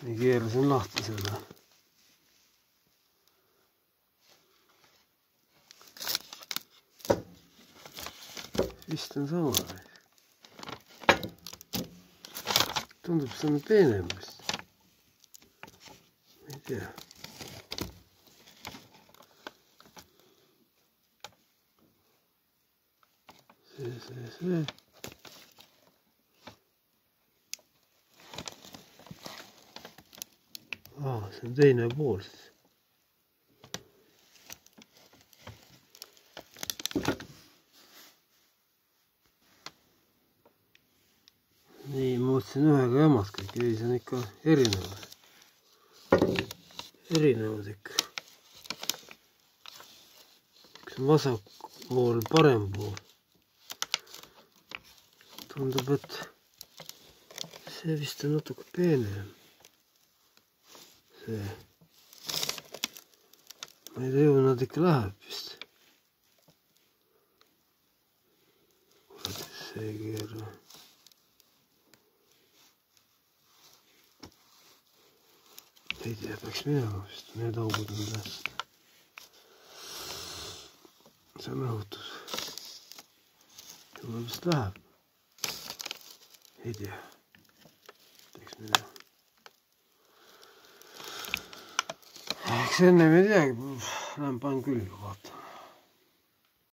Nii keerasin lahti selle. Vist on sama. Tundub, see on peenem vist. Ei tea. See. See on teine pool siis. Nii, muutsin ühega jamad kõik, ei see on ikka erinevad. Erinevad ikka. Üks on vasak pool, parem pool. Tundub, et see vist on natuke peenem. See. Ma ei tea, nad ikka läheb vist. Kurat, see ei keera. Ei tea, peaks minema vist. Need augud on tähtsad. See on õhutus. Juba vist läheb. Ei tea. Peaks minema. Eks ennem ei teagi. Lähen panen külge, vaata.